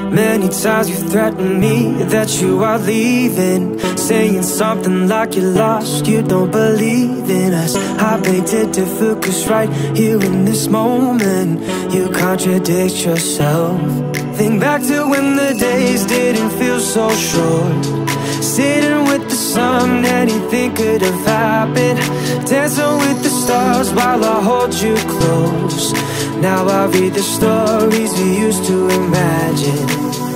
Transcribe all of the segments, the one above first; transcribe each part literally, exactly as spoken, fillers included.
Many times you threatened me that you are leaving, saying something like you're lost, you don't believe in us. I beg to differ, cause right here in this moment you contradict yourself. Think back to when the days didn't feel so short, sitting with the sun, anything could have happened, dancing with the stars while I hold you close. Now I read the stories we used to imagine.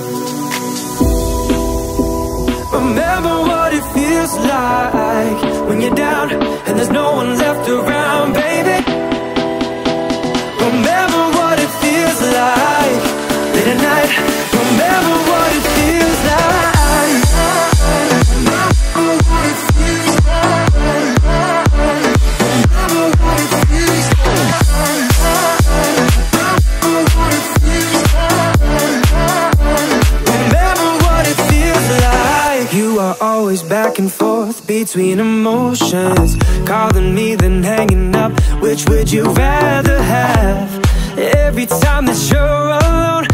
Remember what it feels like when you're down and there's no one left around, baby. Remember what it feels like late at night. Remember what it feels like. Always back and forth between emotions, calling me then hanging up. Which would you rather have? Every time that you're alone,